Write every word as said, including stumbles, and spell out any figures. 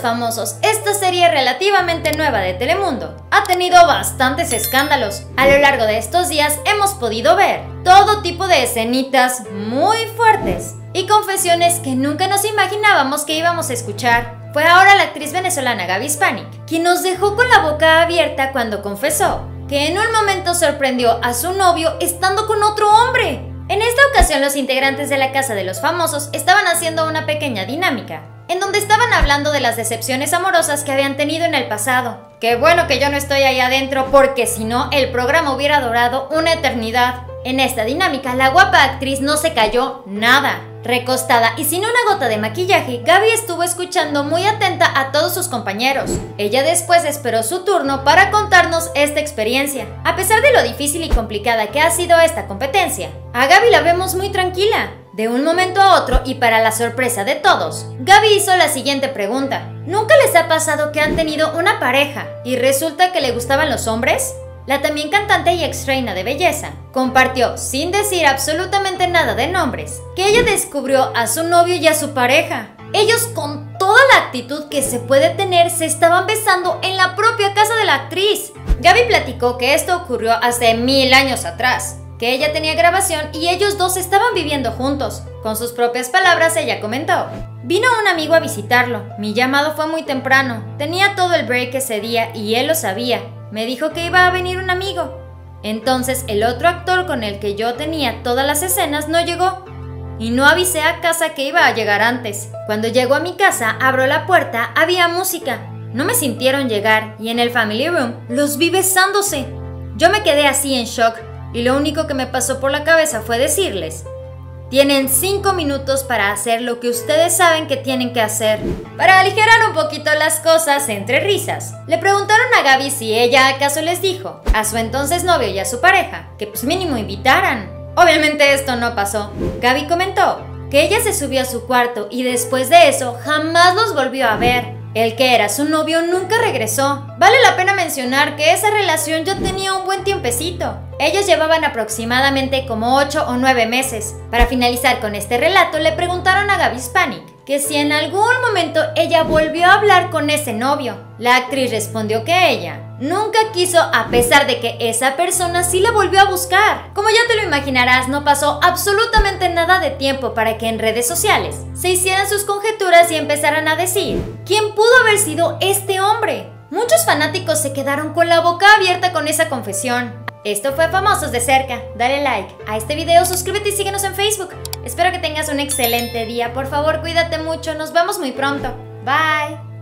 Famosos, esta serie relativamente nueva de Telemundo, ha tenido bastantes escándalos. A lo largo de estos días hemos podido ver todo tipo de escenitas muy fuertes y confesiones que nunca nos imaginábamos que íbamos a escuchar. Fue ahora la actriz venezolana Gaby Spanik quien nos dejó con la boca abierta cuando confesó que en un momento sorprendió a su novio estando con otro hombre. En esta ocasión, los integrantes de la Casa de los Famosos estaban haciendo una pequeña dinámica en donde estaban hablando de las decepciones amorosas que habían tenido en el pasado. Qué bueno que yo no estoy ahí adentro, porque si no, el programa hubiera durado una eternidad. En esta dinámica, la guapa actriz no se cayó nada. Recostada y sin una gota de maquillaje, Gaby estuvo escuchando muy atenta a todos sus compañeros. Ella después esperó su turno para contarnos esta experiencia. A pesar de lo difícil y complicada que ha sido esta competencia, a Gaby la vemos muy tranquila. De un momento a otro, y para la sorpresa de todos, Gaby hizo la siguiente pregunta. ¿Nunca les ha pasado que han tenido una pareja y resulta que le gustaban los hombres? La también cantante y ex reina de belleza compartió, sin decir absolutamente nada de nombres, que ella descubrió a su novio y a su pareja. Ellos, con toda la actitud que se puede tener, se estaban besando en la propia casa de la actriz. Gaby platicó que esto ocurrió hace mil años atrás, que ella tenía grabación y ellos dos estaban viviendo juntos. Con sus propias palabras, ella comentó: vino un amigo a visitarlo, mi llamado fue muy temprano, tenía todo el break ese día y él lo sabía. Me dijo que iba a venir un amigo. Entonces el otro actor con el que yo tenía todas las escenas no llegó. Y no avisé a casa que iba a llegar antes. Cuando llegó a mi casa, abro la puerta, había música. No me sintieron llegar y en el family room los vi besándose. Yo me quedé así en shock y lo único que me pasó por la cabeza fue decirles: tienen cinco minutos para hacer lo que ustedes saben que tienen que hacer. Para aligerar un poquito las cosas, entre risas, le preguntaron a Gaby si ella acaso les dijo a su entonces novio y a su pareja que pues mínimo invitaran. Obviamente esto no pasó. Gaby comentó que ella se subió a su cuarto y después de eso jamás los volvió a ver. El que era su novio nunca regresó. Vale la pena mencionar que esa relación ya tenía un buen tiempecito. Ellos llevaban aproximadamente como ocho o nueve meses. Para finalizar con este relato, le preguntaron a Gaby Spanik que si en algún momento ella volvió a hablar con ese novio. La actriz respondió que ella nunca quiso, a pesar de que esa persona sí la volvió a buscar. Como ya te lo imaginarás, no pasó absolutamente nada de tiempo para que en redes sociales se hicieran sus conjeturas y empezaran a decir ¿quién pudo haber sido este hombre? Muchos fanáticos se quedaron con la boca abierta con esa confesión. Esto fue Famosos de Cerca. Dale like a este video, suscríbete y síguenos en Facebook. Espero que tengas un excelente día. Por favor, cuídate mucho. Nos vemos muy pronto. Bye.